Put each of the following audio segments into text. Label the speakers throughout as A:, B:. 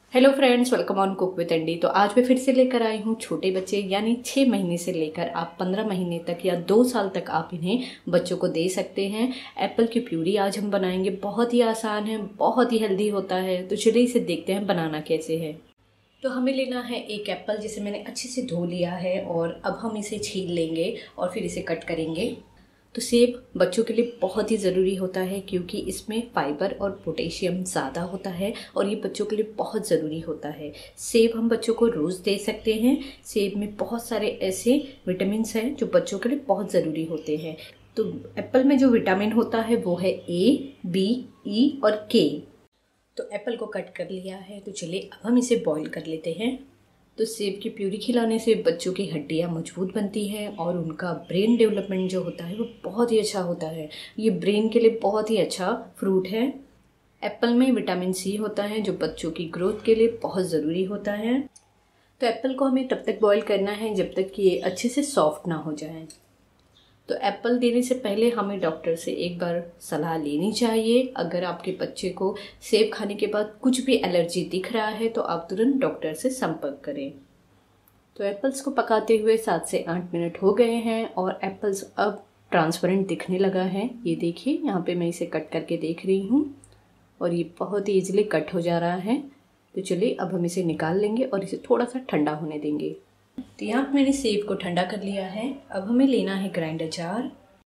A: Hello friends, welcome on cook with Andy. तो आज मैं फिर से लेकर आई हूँ छोटे बच्चे यानी 6 महीने से लेकर आप 15 महीने तक या 2 साल तक आप इन्हें बच्चों को दे सकते हैं। एप्पल की प्यूरी आज हम बनाएंगे। बहुत ही आसान है, बहुत ही हेल्दी होता है। तो चलिए इसे देखते हैं बनाना कैसे है। तो हमें लेना है एक एप्पल जिसे मैंने अच्छे से धो लिया है और अब हम इसे छील लेंगे और फिर इसे कट करेंगे। तो सेब बच्चों के लिए बहुत ही ज़रूरी होता है क्योंकि इसमें फाइबर और पोटेशियम ज़्यादा होता है और ये बच्चों के लिए बहुत ज़रूरी होता है। सेब हम बच्चों को रोज़ दे सकते हैं। सेब में बहुत सारे ऐसे विटामिन्स हैं जो बच्चों के लिए बहुत ज़रूरी होते हैं। तो एप्पल में जो विटामिन होता है वो है ए, बी, ई और के। तो एप्पल को कट कर लिया है। तो चलिए अब हम इसे बॉईल कर लेते हैं। तो सेब की प्यूरी खिलाने से बच्चों की हड्डियाँ मजबूत बनती हैं और उनका ब्रेन डेवलपमेंट जो होता है वो बहुत ही अच्छा होता है। ये ब्रेन के लिए बहुत ही अच्छा फ्रूट है। एप्पल में विटामिन सी होता है जो बच्चों की ग्रोथ के लिए बहुत ज़रूरी होता है। तो एप्पल को हमें तब तक बॉईल करना है जब तक कि ये अच्छे से सॉफ्ट ना हो जाए। तो एप्पल देने से पहले हमें डॉक्टर से एक बार सलाह लेनी चाहिए। अगर आपके बच्चे को सेब खाने के बाद कुछ भी एलर्जी दिख रहा है तो आप तुरंत डॉक्टर से संपर्क करें। तो एप्पल्स को पकाते हुए 7 से 8 मिनट हो गए हैं और एप्पल्स अब ट्रांसपेरेंट दिखने लगा है। ये देखिए, यहाँ पे मैं इसे कट करके देख रही हूँ और ये बहुत ही ईजिली कट हो जा रहा है। तो चलिए अब हम इसे निकाल लेंगे और इसे थोड़ा सा ठंडा होने देंगे। तो यहाँ पे मैंने सेब को ठंडा कर लिया है। अब हमें लेना है ग्राइंडर जार।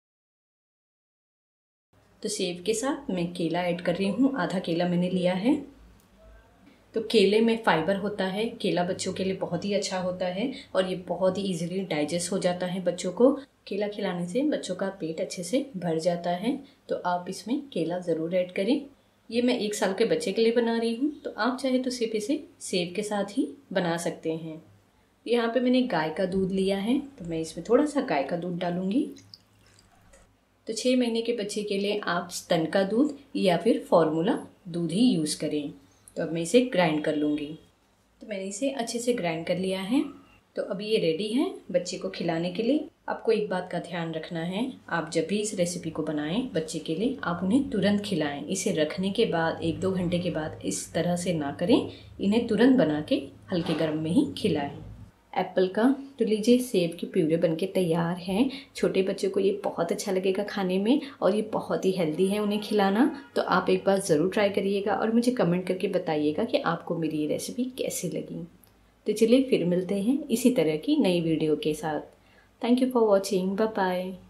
A: तो सेब के साथ मैं केला ऐड कर रही हूँ। आधा केला मैंने लिया है। तो केले में फाइबर होता है। केला बच्चों के लिए बहुत ही अच्छा होता है और ये बहुत ही इजीली डाइजेस्ट हो जाता है बच्चों को। केला खिलाने से बच्चों का पेट अच्छे से भर जाता है। तो आप इसमें केला ज़रूर ऐड करें। ये मैं 1 साल के बच्चे के लिए बना रही हूँ, तो आप चाहे तो सिर्फ इसे सेब के साथ ही बना सकते हैं। यहाँ पे मैंने गाय का दूध लिया है, तो मैं इसमें थोड़ा सा गाय का दूध डालूंगी। तो 6 महीने के बच्चे के लिए आप स्तन का दूध या फिर फॉर्मूला दूध ही यूज़ करें। तो अब मैं इसे ग्राइंड कर लूँगी। तो मैंने इसे अच्छे से ग्राइंड कर लिया है। तो अभी ये रेडी है बच्चे को खिलाने के लिए। आपको एक बात का ध्यान रखना है, आप जब भी इस रेसिपी को बनाएं बच्चे के लिए, आप उन्हें तुरंत खिलाएं। इसे रखने के बाद 1-2 घंटे के बाद इस तरह से ना करें। इन्हें तुरंत बना के हल्के गर्म में ही खिलाएं। एप्पल का तो लीजिए, सेब की प्यूरी बनके तैयार है। छोटे बच्चों को ये बहुत अच्छा लगेगा खाने में और ये बहुत ही हेल्दी है उन्हें खिलाना। तो आप एक बार ज़रूर ट्राई करिएगा और मुझे कमेंट करके बताइएगा कि आपको मेरी ये रेसिपी कैसी लगी। तो चलिए फिर मिलते हैं इसी तरह की नई वीडियो के साथ। Thank you for watching. Bye bye.